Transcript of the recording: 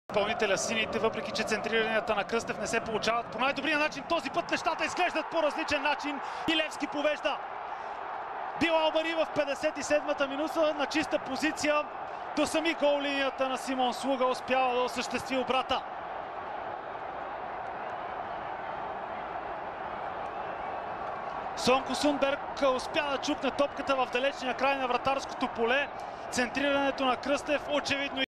Изпълнителя сините, въпреки че центриранията на Кръстев не се получават по най-добрия начин, този път нещата изглеждат по различен начин и Левски повежда. Билал Бари в 57-та минута на чиста позиция до сами гол линията на Симон Слуга успява да осъществи обрата. Сонко Сунберг успя да чукне топката в далечния край на вратарското поле. Центрирането на Кръстев очевидно